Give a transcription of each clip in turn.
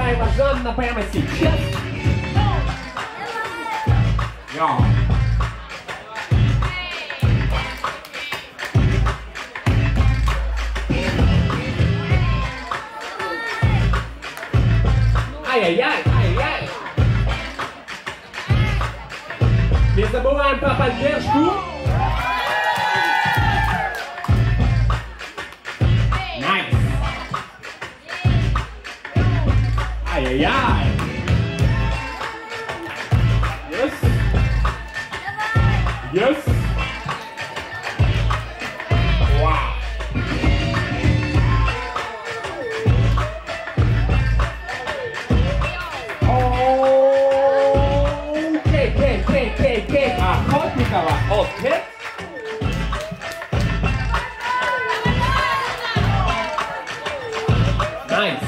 Давай, Жанна, прямо сейчас. Ja. Aj, aj, aj, aj, aj. Nie забываем про поддержку. Nice. Aj, aj, aj. Yes. Yes. Wow. Okay. Охотника war okay. Nice.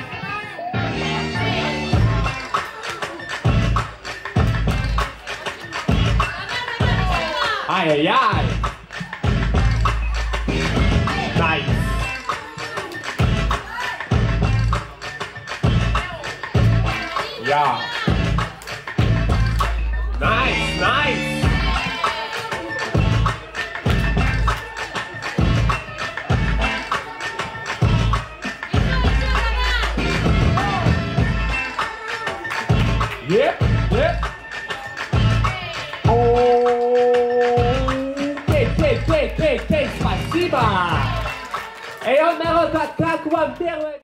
Ai, ai, ai. Nice. Ja. Nice, nice. Yep. Окей, спасибо. И он народ, как вам первый...